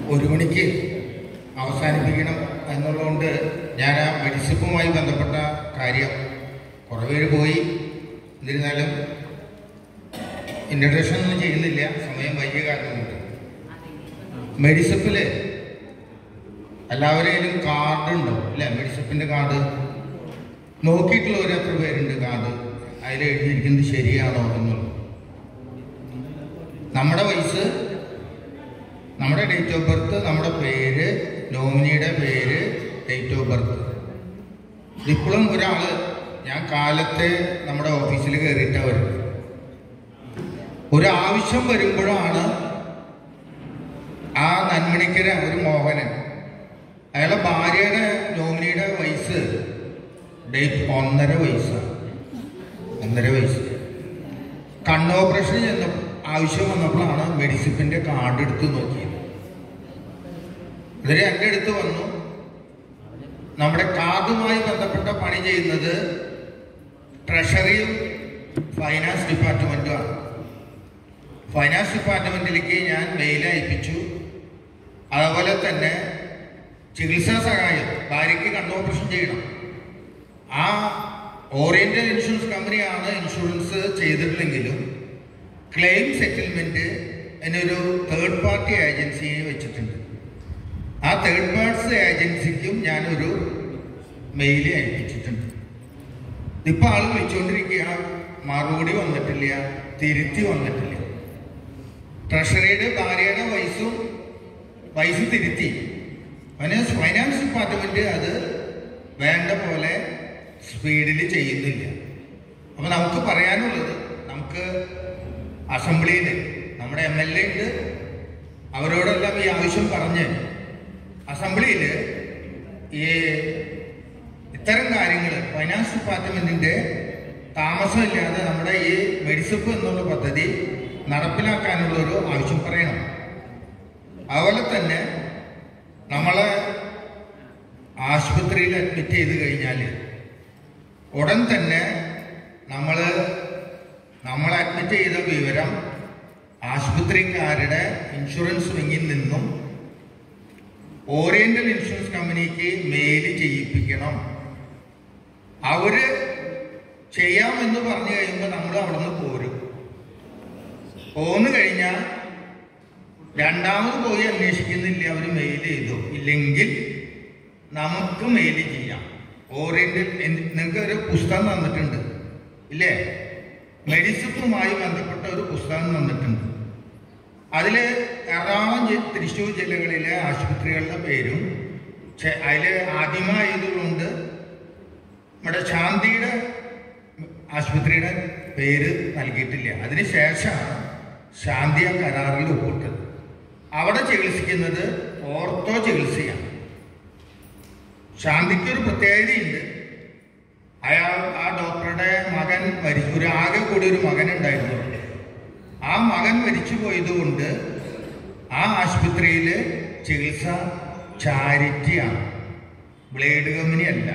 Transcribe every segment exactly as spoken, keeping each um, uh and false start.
ഒരു മണിക്ക് അവസാനിപ്പിക്കണം എന്നുള്ളതുകൊണ്ട് ഞാൻ ആ മെഡിസിപ്പുമായി ബന്ധപ്പെട്ട കാര്യം കുറേ പേര് പോയി. എന്നിരുന്നാലും ഇൻട്രഡക്ഷൻ ഒന്നും ചെയ്യുന്നില്ല, സമയം വൈകിയ കാരണം കൊണ്ട്. മെഡിസിപ്പിൽ എല്ലാവരെയും കാർഡ് ഉണ്ടോ? അല്ലേ, മെഡിസിപ്പിൻ്റെ കാർഡ് നോക്കിയിട്ടുള്ളവർ എത്ര പേരുണ്ട്? കാർഡ് അതിൽ എഴുതിയിരിക്കുന്നത് ശരിയാണോ എന്നുള്ളത്. നമ്മുടെ വയസ്സ്, നമ്മുടെ ഡേറ്റ് ഓഫ് ബർത്ത്, നമ്മുടെ പേര്, നോമിനിയുടെ പേര്, ഡേറ്റ് ഓഫ് ബർത്ത്. ഇപ്പോഴും ഒരാൾ, ഞാൻ കാലത്തെ നമ്മുടെ ഓഫീസിൽ കയറിയിട്ടാണ് വരുന്നത്. ഒരാവശ്യം വരുമ്പോഴാണ് ആ നന്മണിക്കര ഒരു മോഹനൻ, അയാളെ ഭാര്യയുടെ നോമിനിയുടെ വയസ്സ് ഡേറ്റ് ഒന്നര വയസ്സാണ്. ഒന്നര വയസ്സ് കണ്ണ് ഓപ്പറേഷൻ ചെന്ന ആവശ്യം വന്നപ്പോഴാണ് മെഡിസിപ്പിൻ്റെ കാർഡ് എടുത്ത് നോക്കിയത്. ഇവര് എൻ്റെ അടുത്ത് വന്നു. നമ്മുടെ കാർഡുമായി ബന്ധപ്പെട്ട പണി ചെയ്യുന്നത് ട്രഷറിയും ഫൈനാൻസ് ഡിപ്പാർട്ട്മെൻറ്റുമാണ്. ഫൈനാൻസ് ഡിപ്പാർട്ട്മെൻറ്റിലേക്ക് ഞാൻ മെയിൽ അയപ്പിച്ചു. അതുപോലെ തന്നെ ചികിത്സാ സഹായം, ഭാര്യയ്ക്ക് കണ്ണ് ഓപ്പറേഷൻ ചെയ്യണം. ആ ഓറിയന്റൽ ഇൻഷുറൻസ് കമ്പനിയാണ് ഇൻഷുറൻസ് ചെയ്തിട്ടില്ലെങ്കിലും ക്ലെയിം സെറ്റിൽമെൻറ്റ് എന്നൊരു തേർഡ് പാർട്ടി ഏജൻസിയെ വെച്ചിട്ടുണ്ട്. ആ തേർഡ് പാർട്ടി ഏജൻസിക്കും ഞാനൊരു മെയിൽ അയപ്പിച്ചിട്ടുണ്ട്. ഇപ്പം ആൾ വിളിച്ചുകൊണ്ടിരിക്കുക, മറുപടി വന്നിട്ടില്ല, തിരുത്തി വന്നിട്ടില്ല. ട്രഷറിയുടെ ഭാര്യയുടെ വയസ്സും വയസ്സ് തിരുത്തി. ഫൈനാൻസ് ഫൈനാൻസ് ഡിപ്പാർട്ട്മെൻറ്റ് അത് വേണ്ട പോലെ സ്പീഡിൽ ചെയ്യുന്നില്ല. അപ്പോൾ നമുക്ക് പറയാനുള്ളത്, നമുക്ക് അസംബ്ലിയിൽ നമ്മുടെ എം എൽ എ ഉണ്ട്, അവരോടെല്ലാം ഈ ആവശ്യം പറഞ്ഞ് അസംബ്ലിയിൽ ഈ ഇത്തരം കാര്യങ്ങൾ ഫൈനാൻസ് ഡിപ്പാർട്ട്മെൻറ്റിൻ്റെ താമസമില്ലാതെ നമ്മുടെ ഈ മെഡിസിപ്പ് എന്നുള്ള പദ്ധതി നടപ്പിലാക്കാനുള്ളൊരു ആവശ്യം പറയണം. അതുപോലെ തന്നെ നമ്മളെ ആശുപത്രിയിൽ അഡ്മിറ്റ് ചെയ്ത് കഴിഞ്ഞാൽ ഉടൻ തന്നെ നമ്മൾ നമ്മൾ അഡ്മിറ്റ് ചെയ്ത വിവരം ആശുപത്രിക്കാരുടെ ഇൻഷുറൻസ് വിങ്ങിൽ നിന്നും ഓറിയന്റൽ ഇൻഷുറൻസ് കമ്പനിക്ക് മെയിൽ ചെയ്യിപ്പിക്കണം. അവര് ചെയ്യാമെന്ന് പറഞ്ഞു കഴിയുമ്പോൾ നമ്മൾ അവിടെ നിന്ന് പോരും. പോന്നു കഴിഞ്ഞാൽ രണ്ടാമത് പോയി അന്വേഷിക്കുന്നില്ല, അവർ മെയിൽ ചെയ്തു ഇല്ലെങ്കിൽ നമുക്ക് മെയിൽ ചെയ്യാം. ഓറിയന്റൽ നിങ്ങൾക്ക് ഒരു പുസ്തകം തന്നിട്ടുണ്ട് ഇല്ലേ, മെഡിസിപ്പുമായി ബന്ധപ്പെട്ട ഒരു പുസ്തകം തന്നിട്ടുണ്ട്. അതിൽ എറണാകുളം, തൃശ്ശൂർ ജില്ലകളിലെ ആശുപത്രികളുടെ പേരും അതിൽ ആദ്യമായതുകൊണ്ട് നമ്മുടെ ശാന്തിയുടെ ആശുപത്രിയുടെ പേര് നൽകിയിട്ടില്ല. അതിനുശേഷമാണ് ശാന്തി ആ കരാറിൽ ഒപ്പിട്ടത്. അവിടെ ചികിത്സിക്കുന്നത് ഓർത്തോ ചികിത്സയാണ്. ശാന്തിക്കൊരു പ്രത്യേകതയുണ്ട്. അയാൾ ആ ഡോക്ടറുടെ മകൻ മരിച്ചു, ഒരു ആകെ കൂടി ഒരു മകൻ ഉണ്ടായിരുന്നു. ആ മകൻ മരിച്ചു പോയതുകൊണ്ട് ആ ആശുപത്രിയിൽ ചികിത്സ ചാരിറ്റിയാണ്, ബ്ലേഡ് കമ്പനി അല്ല.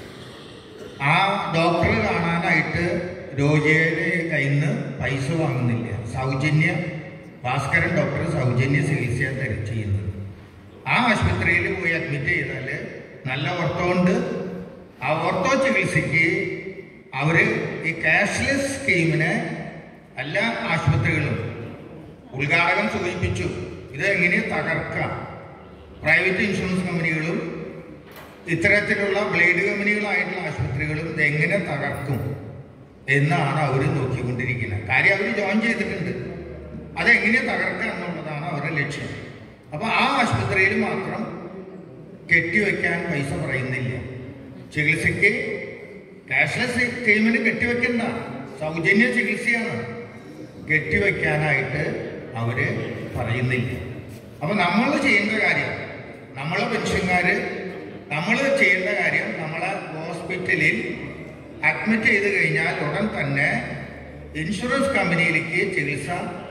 ആ ഡോക്ടറെ കാണാനായിട്ട് രോഗിയുടെ കയ്യിൽ നിന്ന് പൈസ വാങ്ങുന്നില്ല, സൗജന്യ, ഭാസ്കരൻ ഡോക്ടർ സൗജന്യ ചികിത്സയാണ് ചെയ്യുന്നത്. ആ ആശുപത്രിയിൽ പോയി അഡ്മിറ്റ് ചെയ്താൽ നല്ല ഓർത്തോ ഉണ്ട്. ആ ഓർത്തോ ചികിത്സയ്ക്ക് അവർ ഈ ക്യാഷ്ലെസ് സ്കീമിനെ എല്ലാ ആശുപത്രികളും ഉദ്ഘാടകം സൂചിപ്പിച്ചു. ഇത് എങ്ങനെ തകർക്കാം, പ്രൈവറ്റ് ഇൻഷുറൻസ് കമ്പനികളും ഇത്തരത്തിലുള്ള ബ്ലേഡ് കമ്പനികളായിട്ടുള്ള ആശുപത്രികളും ഇതെങ്ങനെ തകർക്കും എന്നാണ് അവർ നോക്കിക്കൊണ്ടിരിക്കുന്നത്. കാര്യം അവർ ജോയിൻ ചെയ്തിട്ടുണ്ട്, അതെങ്ങനെ തകർക്കുക എന്നുള്ളതാണ് അവരുടെ ലക്ഷ്യം. അപ്പോൾ ആ ആശുപത്രിയിൽ മാത്രം കെട്ടിവെക്കാൻ പൈസ പറയുന്നില്ല. ചികിത്സയ്ക്ക് ക്യാഷ്ലെസ് സ്കീമിന് കെട്ടിവെക്കണ്ട, സൗജന്യ ചികിത്സയാണ്, കെട്ടിവെക്കാനായിട്ട് അവർ പറയുന്നില്ല. അപ്പോൾ നമ്മൾ ചെയ്യേണ്ട കാര്യം, നമ്മളെ പെൻഷൻകാർ നമ്മൾ ചെയ്യേണ്ട കാര്യം, നമ്മളെ ഹോസ്പിറ്റലിൽ അഡ്മിറ്റ് ചെയ്ത് കഴിഞ്ഞാൽ ഉടൻ തന്നെ ഇൻഷുറൻസ് കമ്പനിയിലേക്ക് ചികിത്സ,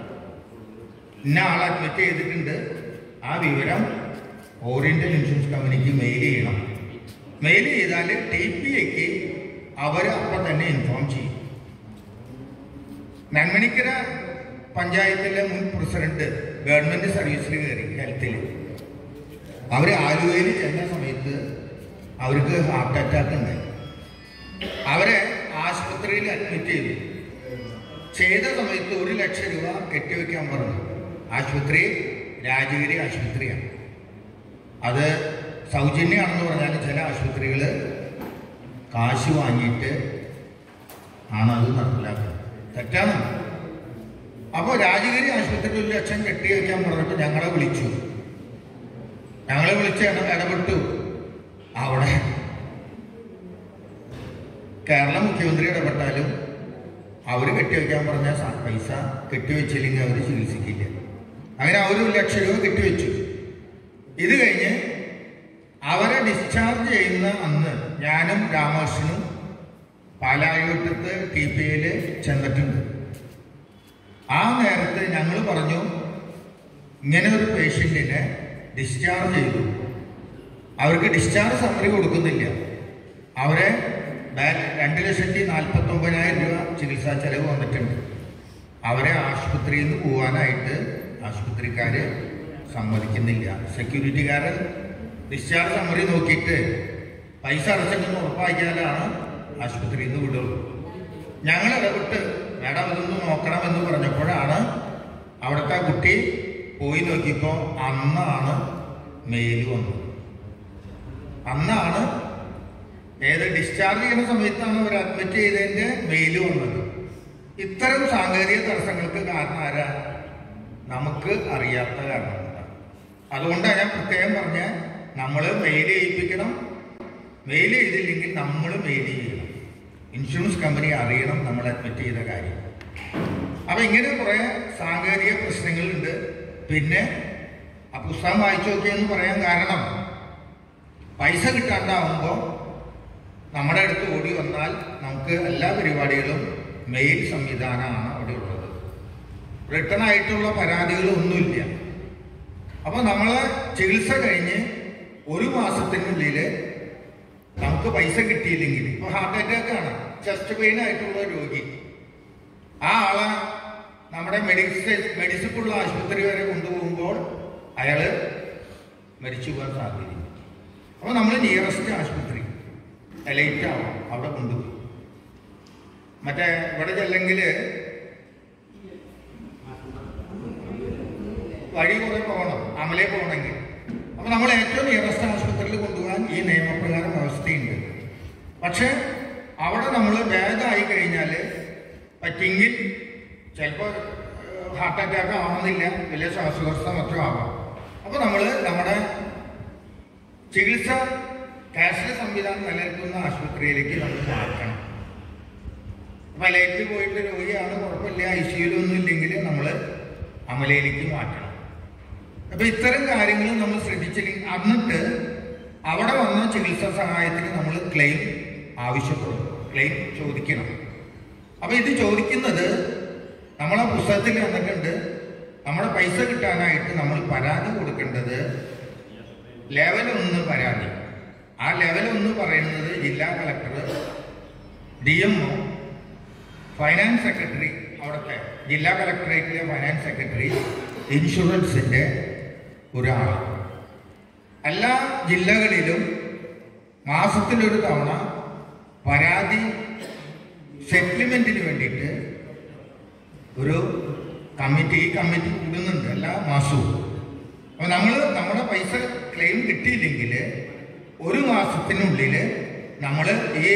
ഇന്ന ആൾ അഡ്മിറ്റ് ചെയ്തിട്ടുണ്ട്, ആ വിവരം ഓറിയന്റൽ ഇൻഷുറൻസ് കമ്പനിക്ക് മെയിൽ ചെയ്യണം. മെയിൽ ചെയ്താൽ ടി പി എക്ക് അവർ അപ്പം തന്നെ ഇൻഫോം ചെയ്യും. നന്മണിക്കര പഞ്ചായത്തിലെ മുൻ പ്രസിഡന്റ് ഗവൺമെന്റ് സർവീസിൽ കയറി ഹെൽത്തിൽ. അവർ ആലുവയിൽ ചെന്ന സമയത്ത് അവർക്ക് ഹാർട്ട് അറ്റാക്ക് ഉണ്ടായി. അവരെ ആശുപത്രിയിൽ അഡ്മിറ്റ് ചെയ്തു. ചെയ്ത സമയത്ത് ഒരു ലക്ഷം രൂപ കെട്ടിവെക്കാൻ പറഞ്ഞു. ആശുപത്രി രാജഗിരി ആശുപത്രിയാണ്. അത് സൗജന്യമാണെന്ന് പറഞ്ഞാൽ ചില ആശുപത്രികൾ കാശ് വാങ്ങിയിട്ട് ആണ് അത് നടപ്പിലാക്കുന്നത്. തെറ്റാണ്. അപ്പോൾ രാജഗിരി ആശുപത്രിയിൽ ഒരു ലക്ഷം കെട്ടി വയ്ക്കാൻ പറഞ്ഞപ്പോൾ ഞങ്ങളെ വിളിച്ചു. ഞങ്ങളെ വിളിച്ച് ഇടപെട്ടു. അവിടെ കേരള മുഖ്യമന്ത്രി ഇടപെട്ടാലും അവർ കെട്ടിവെക്കാൻ പറഞ്ഞ പൈസ കെട്ടിവെച്ചില്ലെങ്കിൽ അവർ ചികിത്സിക്കില്ല. അങ്ങനെ അവർ ഒരു ലക്ഷം രൂപ കെട്ടിവെച്ചു. ഇത് കഴിഞ്ഞ് അവരെ ഡിസ്ചാർജ് ചെയ്യുന്ന അന്ന് ഞാനും രാമകൃഷ്ണനും പാലാരിവട്ടത്ത് ടി പി യിൽ ചെന്നിട്ടുണ്ട്. ആ നേരത്തെ ഞങ്ങൾ പറഞ്ഞു, ഇങ്ങനെ ഒരു പേഷ്യൻറ്റിനെ ഡിസ്ചാർജ് ചെയ്തു, അവർക്ക് ഡിസ്ചാർജ് സമ്മറി കൊടുക്കുന്നില്ല, അവരെ രണ്ട് ലക്ഷത്തി നാൽപ്പത്തി ഒമ്പതിനായിരം രൂപ ചികിത്സാ ചെലവ് വന്നിട്ടുണ്ട്, അവരെ ആശുപത്രിയിൽ നിന്ന് പോകാനായിട്ട് ആശുപത്രിക്കാർ സമ്മതിക്കുന്നില്ല. സെക്യൂരിറ്റിക്കാരൻ ഡിസ്ചാർജ് സമ്മറി നോക്കിയിട്ട് പൈസ അടച്ചിട്ടെന്ന് ഉറപ്പാക്കിയാലാണ് ആശുപത്രിയിൽ നിന്ന് വിടുള്ളൂ. ഞങ്ങൾ ഇടപെട്ട് മാഡം ഇതൊന്ന് നോക്കണമെന്ന് പറഞ്ഞപ്പോഴാണ് അവിടുത്തെ കുട്ടി പോയി നോക്കിയപ്പോൾ അന്നാണ് മെയിൽ വന്നത്. അന്നാണ് ഏത് ഡിസ്ചാർജ് ചെയ്യുന്ന സമയത്താണ് അവർ അഡ്മിറ്റ് ചെയ്തതിൻ്റെ മെയിൽ വന്നത്. ഇത്തരം സാങ്കേതിക തടസ്സങ്ങൾക്ക് കാരണം ആരാ? നമുക്ക് അറിയാത്ത കാരണമാണ്. അതുകൊണ്ടാണ് ഞാൻ പ്രത്യേകം പറഞ്ഞ നമ്മൾ മെയിൽ ചെയ്യിപ്പിക്കണം. മെയിൽ ചെയ്തില്ലെങ്കിൽ നമ്മൾ മെയിൽ ചെയ്യണം. ഇൻഷുറൻസ് കമ്പനി അറിയണം നമ്മൾ അഡ്മിറ്റ് ചെയ്ത കാര്യം. അപ്പം ഇങ്ങനെ കുറേ സാങ്കേതിക പ്രശ്നങ്ങളുണ്ട്. പിന്നെ ആ പുസ്തകം വായിച്ചു നോക്കിയെന്ന് പറയാൻ കാരണം, പൈസ കിട്ടാണ്ടാവുമ്പോൾ നമ്മുടെ അടുത്ത് ഓടി വന്നാൽ നമുക്ക് എല്ലാ പരിപാടികളും മെയിൽ സംവിധാനമാണ് അവിടെ ഉള്ളത്. റിട്ടേൺ ആയിട്ടുള്ള പരാതികളൊന്നുമില്ല. അപ്പോൾ നമ്മൾ ചികിത്സ കഴിഞ്ഞ് ഒരു മാസത്തിനുള്ളിൽ നമുക്ക് പൈസ കിട്ടിയില്ലെങ്കിൽ, ഇപ്പോൾ ഹാർട്ട് അറ്റാക്കാണ്, ചെസ്റ്റ് പെയിൻ ആയിട്ടുള്ള രോഗി, ആ ആളെ നമ്മുടെ മെഡിസിൻ മെഡിസിനുള്ള ആശുപത്രി വരെ കൊണ്ടുപോകുമ്പോൾ അയാൾ മരിച്ചു പോകാൻ സാധ്യതയില്ല. അപ്പോൾ നമ്മൾ നിയറസ്റ്റ് ആശുപത്രി ലൈറ്റ് ആവും അവിടെ കൊണ്ടുപോയി. മറ്റേ ഇവിടെ ചെല്ലെങ്കിൽ വഴി കുറെ പോകണം, അമലേ പോകണമെങ്കിൽ. അപ്പോൾ നമ്മൾ ഏറ്റവും നിയറസ്റ്റ് ആശുപത്രിയിൽ കൊണ്ടുപോകാൻ ഈ നിയമപ്രകാരം വ്യവസ്ഥയുണ്ട്. പക്ഷെ അവിടെ നമ്മൾ ഭേദമായി കഴിഞ്ഞാൽ പറ്റിയെങ്കിൽ ചിലപ്പോൾ ഹാർട്ട് അറ്റാക്ക് ആവുന്നില്ല, വലിയ ശ്വാസകോശ മറ്റോ ആവാം. അപ്പോൾ നമ്മൾ നമ്മുടെ ചികിത്സ ക്യാഷ്ലെസ് സംവിധാനം നിലനിൽക്കുന്ന ആശുപത്രിയിലേക്ക് നമ്മൾ മാറ്റണം. അപ്പം ലൈറ്റിൽ പോയിട്ട് രോഗിയാണ്, കുഴപ്പമില്ല, ഐ സിയിലൊന്നും ഇല്ലെങ്കിൽ നമ്മൾ അമലയിലേക്ക് മാറ്റണം. അപ്പം ഇത്തരം കാര്യങ്ങൾ നമ്മൾ ശ്രദ്ധിച്ചില്ലെങ്കിൽ എന്നിട്ട് അവിടെ വന്ന ചികിത്സാ സഹായത്തിന് നമ്മൾ ക്ലെയിം ആവശ്യപ്പെടും, ക്ലെയിം ചോദിക്കണം. അപ്പം ഇത് ചോദിക്കുന്നത് നമ്മളെ പുസ്തകത്തിൽ വന്നിട്ടുണ്ട്. നമ്മുടെ പൈസ കിട്ടാനായിട്ട് നമ്മൾ പരാതി കൊടുക്കേണ്ടത് ലെവൽ ഒന്ന് പരാതി. ആ ലെവൽ ഒന്ന് പറയുന്നത് ജില്ലാ collector, D M O, finance secretary, അവിടുത്തെ ജില്ലാ കളക്ടറേറ്റിലെ ഫൈനാൻസ് സെക്രട്ടറി, ഇൻഷുറൻസിൻ്റെ ഒരാൾ. എല്ലാ ജില്ലകളിലും മാസത്തിലൊരു തവണ പരാതി സെറ്റിൽമെൻറ്റിന് വേണ്ടിയിട്ട് ഒരു കമ്മിറ്റി ഈ കമ്മിറ്റി കൂടുന്നുണ്ട് എല്ലാ മാസവും. അപ്പോൾ നമ്മൾ നമ്മുടെ പൈസ ക്ലെയിം കിട്ടിയില്ലെങ്കിൽ ഒരു മാസത്തിനുള്ളിൽ നമ്മൾ ഈ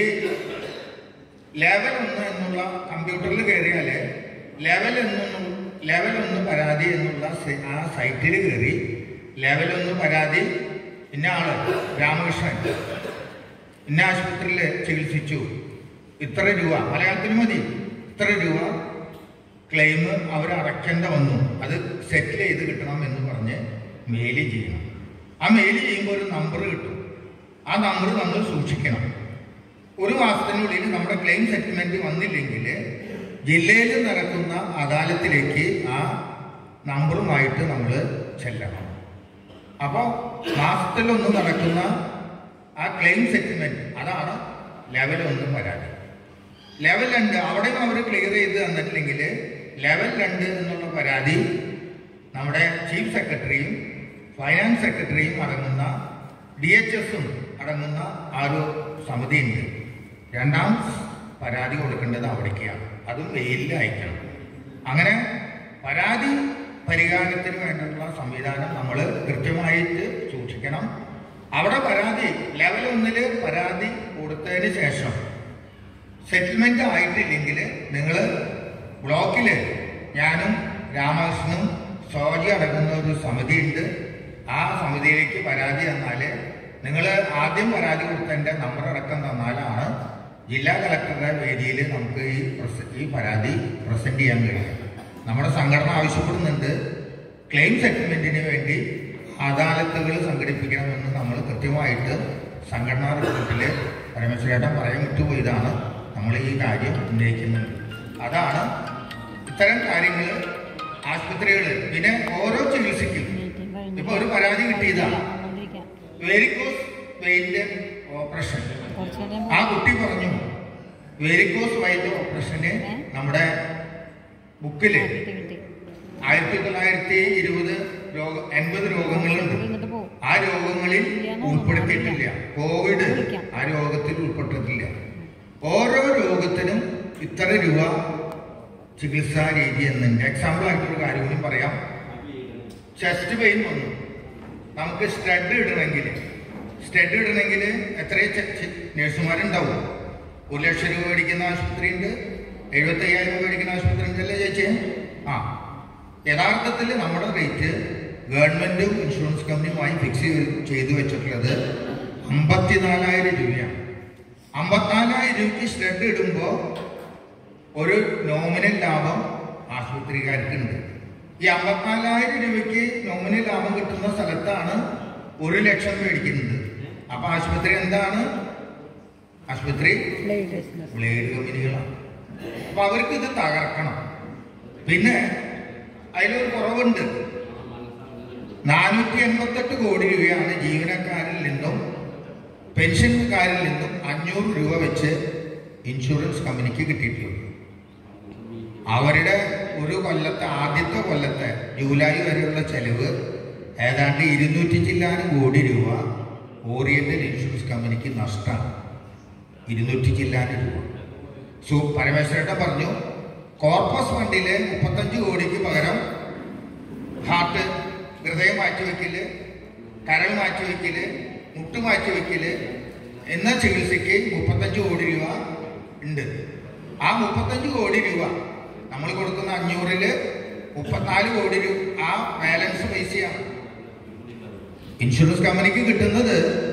ലെവൽ ഒന്ന് എന്നുള്ള കമ്പ്യൂട്ടറിൽ കയറിയാൽ ലെവൽ ഒന്ന് ലെവൽ ഒന്ന് പരാതി എന്നുള്ള ആ സൈറ്റിൽ കയറി ലെവൽ ഒന്ന് പരാതി, ഇന്ന ആള് രാമകൃഷ്ണൻ ഇന്ന ആശുപത്രിയിൽ ചികിത്സിച്ചു, ഇത്ര രൂപ, മലയാളത്തിൽ മതി, ഇത്ര രൂപ ക്ലെയിം അവർ അടയ്ക്കേണ്ട വന്നു, അത് സെറ്റിൽ ചെയ്ത് കിട്ടണം എന്ന് പറഞ്ഞ് മെയിൽ ചെയ്യണം. ആ മെയിൽ ചെയ്യുമ്പോൾ ഒരു നമ്പർ കിട്ടും. ആ നമ്പർ നമ്മൾ സൂക്ഷിക്കണം. ഒരു മാസത്തിനുള്ളിൽ നമ്മുടെ ക്ലെയിം സെറ്റിൽമെന്റ് വന്നില്ലെങ്കിൽ ജില്ലയിൽ നടക്കുന്ന അദാലത്തിലേക്ക് ആ നമ്പറുമായിട്ട് നമ്മൾ ചെല്ലണം. അപ്പോൾ മാസത്തിലൊന്ന് നടക്കുന്ന ആ ക്ലെയിം സെറ്റിൽമെന്റ്, അതാണ് ലെവൽ ഒന്ന് പരാതി. ലെവൽ രണ്ട് അവിടെയും അവർ ക്ലിയർ ചെയ്ത് തന്നിട്ടില്ലെങ്കിൽ ലെവൽ രണ്ട് എന്നുള്ള പരാതി നമ്മുടെ ചീഫ് സെക്രട്ടറിയും ഫൈനാൻസ് സെക്രട്ടറിയും അടങ്ങുന്ന ഡി എച്ച് എസും അടങ്ങുന്ന ആ ഒരു സമിതിയുണ്ട്. രണ്ടാം പരാതി കൊടുക്കേണ്ടത് അവിടേക്കാണ്, അതും മെയിലിൽ അയക്കണം. അങ്ങനെ പരാതി പരിഹാരത്തിന് വേണ്ടിയുള്ള സംവിധാനം നമ്മൾ കൃത്യമായിട്ട് സൂക്ഷിക്കണം. അവിടെ പരാതി ലെവൽ ഒന്നില് പരാതി കൊടുത്തതിന് ശേഷം സെറ്റിൽമെന്റ് ആയിട്ടില്ലെങ്കിൽ നിങ്ങൾ ബ്ലോക്കില് ഞാനും രാമകൃഷ്ണനും സോജി അടങ്ങുന്ന ഒരു സമിതി ഉണ്ട്. ആ സമിതിയിലേക്ക് പരാതി തന്നാൽ നിങ്ങൾ ആദ്യം പരാതി കൊടുത്തതിൻ്റെ നമ്പർ അടക്കം തന്നാലാണ് ജില്ലാ കളക്ടറുടെ വേദിയിൽ നമുക്ക് ഈ ഈ പരാതി പ്രസന്റ് ചെയ്യാൻ കഴിയും. നമ്മുടെ സംഘടന ആവശ്യപ്പെടുന്നുണ്ട് ക്ലെയിം സെറ്റിൽമെന്റിന് വേണ്ടി അദാലത്തുകൾ സംഘടിപ്പിക്കണമെന്ന് നമ്മൾ കൃത്യമായിട്ട് സംഘടനാ റിപ്പോർട്ടിൽ പരമേശ്വരേട്ടൻ പറയാൻ വിട്ടുപോയതാണ്. നമ്മൾ ഈ കാര്യം ഉന്നയിക്കുന്നുണ്ട്. അതാണ് ഇത്തരം കാര്യങ്ങൾ ആശുപത്രികൾ. പിന്നെ ഓരോ ചികിത്സയ്ക്കും ഇപ്പൊ ഒരു പരാതി കിട്ടിയതാണ് വെരിക്കോസ് വെയിന്റെ ഓപ്പറേഷൻ. ആ കുട്ടി പറഞ്ഞു വെരിക്കോസ് വെയിന്റെ ഓപ്പറേഷന് നമ്മുടെ ബുക്കില് ആയിരത്തി തൊള്ളായിരത്തി ഇരുപത് രോഗ എൺപത് രോഗങ്ങളുണ്ട്. ആ രോഗങ്ങളിൽ ഉൾപ്പെടുത്തിയിട്ടില്ല. കോവിഡ് ആ രോഗത്തിൽ ഉൾപ്പെട്ടിട്ടില്ല. ഓരോ രോഗത്തിനും ഇത്ര രൂപ ചികിത്സാ രീതി എന്നുണ്ട്. എക്സാമ്പിൾ ആയിട്ടൊരു കാര്യം കൂടി പറയാം. ചെസ്റ്റ് പെയിൻ വന്നു, നമുക്ക് സ്റ്റഡ് ഇടണമെങ്കിൽ സ്റ്റഡ് ഇടണമെങ്കിൽ എത്രയും നഴ്സുമാരുണ്ടാവും. ഒരു ലക്ഷം രൂപ മേടിക്കുന്ന ആശുപത്രി ഉണ്ട്, എഴുപത്തി അയ്യായിരം രൂപ മേടിക്കുന്ന ആശുപത്രി ഉണ്ടല്ലേ ചേച്ചി? ആ യഥാർത്ഥത്തിൽ നമ്മുടെ റേറ്റ് ഗവൺമെന്റും ഇൻഷുറൻസ് കമ്പനിയുമായി ഫിക്സ് ചെയ്തു വെച്ചിട്ടുള്ളത് അമ്പത്തിനാലായിരം രൂപയാണ്. അമ്പത്തിനാലായിരം രൂപയ്ക്ക് സ്റ്റഡ് ഇടുമ്പോൾ ഒരു നോമിനൽ ലാഭം ആശുപത്രിക്കാർക്കുണ്ട്. ഈ അമ്പത്തിനാലായിരം രൂപയ്ക്ക് നോമിനൽ ലാഭം കിട്ടുന്ന സ്ഥലത്താണ് ഒരു ലക്ഷം മേടിക്കുന്നത്. അപ്പൊ ആശുപത്രി എന്താണ്? ആശുപത്രി ബ്ലേഡ് കമ്പനികളാണ്. അപ്പൊ അവർക്ക് ഇത് തകർക്കണം. പിന്നെ അതിലൊരു കുറവുണ്ട്. നാനൂറ്റി എൺപത്തെട്ട് കോടി രൂപയാണ് ജീവനക്കാരിൽ നിന്നും പെൻഷൻകാരിൽ നിന്നും അഞ്ഞൂറ് രൂപ വെച്ച് ഇൻഷുറൻസ് കമ്പനിക്ക് കിട്ടിയിട്ടുള്ളത്. അവരുടെ ഒരു കൊല്ലത്തെ ആദ്യത്തെ കൊല്ലത്തെ ജൂലൈ വരെയുള്ള ചെലവ് ഏതാണ്ട് ഇരുന്നൂറ്റി ചില്ലാനും കോടി രൂപ ഓറിയന്റൽ ഇൻഷുറൻസ് കമ്പനിക്ക് നഷ്ടമാണ്. ഇരുന്നൂറ്റി ചില്ലാനും രൂപ. സോ പരമേശ്വരേട്ടൻ പറഞ്ഞു കോർപ്പസ് ഫണ്ടിലെ മുപ്പത്തഞ്ച് കോടിക്ക് പകരം ഹാർട്ട് ഹൃദയം മാറ്റിവെക്കല്, കരൾ മാറ്റിവെക്കല്, മുട്ട് മാറ്റിവെക്കല് എന്ന ചികിത്സയ്ക്ക് മുപ്പത്തഞ്ച് കോടി രൂപ ഉണ്ട്. ആ മുപ്പത്തഞ്ച് കോടി രൂപ നമ്മൾ കൊടുക്കുന്ന അഞ്ഞൂറില് മുപ്പത്തിനാല് കോടി രൂപ ആ ബാലൻസ് പൈസയാണ്. ഇൻഷുറൻസ് കമ്പനിക്ക് കിട്ടുന്നത്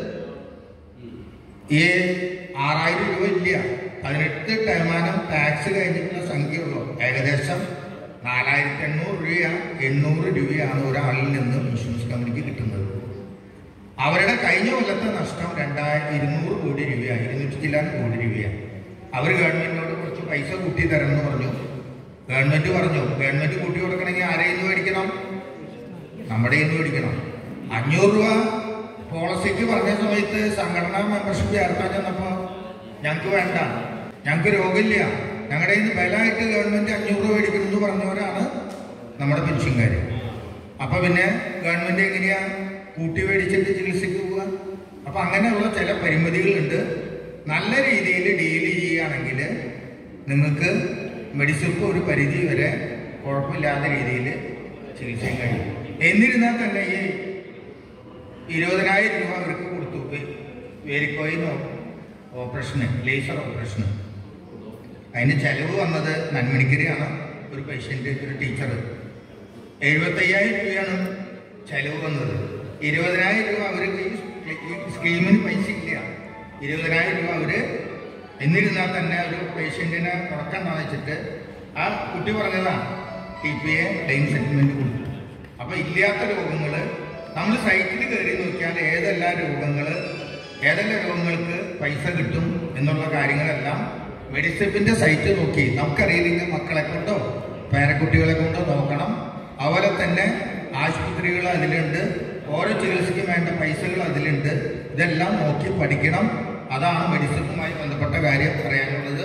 ഈ ആറായിരം രൂപ ഇല്ല. പതിനെട്ട് ശതമാനം ടാക്സ് കഴിഞ്ഞിട്ടുള്ള സംഖ്യയുള്ളൂ. ഏകദേശം നാലായിരത്തി എണ്ണൂറ് രൂപ എണ്ണൂറ് രൂപയാണ് ഒരാളിൽ നിന്നും ഇൻഷുറൻസ് കമ്പനിക്ക് കിട്ടുന്നത്. അവരുടെ കഴിഞ്ഞ കൊല്ലത്തെ നഷ്ടം രണ്ടായിരത്തി ഇരുന്നൂറ് കോടി രൂപയാണ്, ഇരുന്നൂറ്റി ചില്ലാൻ കോടി രൂപയാണ്. അവർ ഗവൺമെന്റിനോട് കുറച്ച് പൈസ കൂട്ടി തരണമെന്ന് പറഞ്ഞു. ഗവൺമെന്റ് പറഞ്ഞു ഗവൺമെന്റ് കൂട്ടി കൊടുക്കണമെങ്കിൽ ആരെയിൽ നിന്ന് മേടിക്കണം? നമ്മുടെ നിന്ന് മേടിക്കണം. അഞ്ഞൂറ് രൂപ പോളിസിക്ക് പറഞ്ഞ സമയത്ത് സംഘടനാ മെമ്പർഷിപ്പ് ചേർക്കാൻ ചെന്നപ്പോ ഞങ്ങൾക്ക് വേണ്ട, ഞങ്ങൾക്ക് രോഗമില്ല, ഞങ്ങളുടെ ഇന്ന് ബലമായിട്ട് ഗവൺമെന്റ് അഞ്ഞൂറ് രൂപ മേടിക്കണമെന്ന് പറഞ്ഞവരാണ് നമ്മുടെ പെൻഷൻകാർ. അപ്പൊ പിന്നെ ഗവൺമെന്റ് എങ്ങനെയാ കൂട്ടി മേടിച്ചിട്ട് ചികിത്സയ്ക്ക് പോവുക? അപ്പൊ അങ്ങനെയുള്ള ചില പരിമിതികളുണ്ട്. നല്ല രീതിയിൽ ഡീൽ ചെയ്യുകയാണെങ്കിൽ നിങ്ങൾക്ക് മെഡിസിൻക്ക് ഒരു പരിധി വരെ കുഴപ്പമില്ലാത്ത രീതിയിൽ ചികിത്സയും കഴിയും. എന്നിരുന്നാൽ തന്നെ ഈ ഇരുപതിനായിരം രൂപ അവർക്ക് കൊടുത്തു വേരിക്കോയിന് ഓപ്പറേഷന്, ലേസർ ഓപ്പറേഷന്. അതിന് ചെലവ് വന്നത് നന്മണിക്കരയാണ്. ഒരു പേഷ്യൻ്റ്, ഒരു ടീച്ചർ എഴുപത്തയ്യായിരം രൂപയാണ് ചെലവ് വന്നത്. ഇരുപതിനായിരം രൂപ അവർക്ക് ഈ സ്കീമിന് പൈസ ഇല്ല. ഇരുപതിനായിരം രൂപ അവര് എന്നിരുന്നാൽ തന്നെ ഒരു പേഷ്യൻറ്റിനെ ഉറക്കണ്ടെന്ന് വെച്ചിട്ട് ആ കുട്ടി പറഞ്ഞതാണ് T P A claim settlement കൊടുത്തു. അപ്പൊ ഇല്ലാത്ത രോഗങ്ങൾ നമ്മൾ സൈറ്റിൽ കയറി നോക്കിയാൽ ഏതെല്ലാം രോഗങ്ങൾ ഏതെല്ലാം രോഗങ്ങൾക്ക് പൈസ കിട്ടും എന്നുള്ള കാര്യങ്ങളെല്ലാം മെഡിസെപ്പിന്റെ സൈറ്റ് നോക്കി നമുക്കറിയില്ലെങ്കിൽ മക്കളെ കൊണ്ടോ പേരക്കുട്ടികളെ കൊണ്ടോ നോക്കണം. അതുപോലെ തന്നെ ആശുപത്രികൾ അതിലുണ്ട്, ഓരോ ചികിത്സയ്ക്കും വേണ്ട പൈസകൾ അതിലുണ്ട്. ഇതെല്ലാം നോക്കി പഠിക്കണം. അതാണ് മെഡിസിനുമായി ബന്ധപ്പെട്ട കാര്യം പറയാനുള്ളത്.